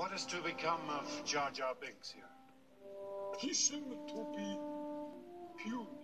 What is to become of Jar Jar Binks here? He seemed to be huge.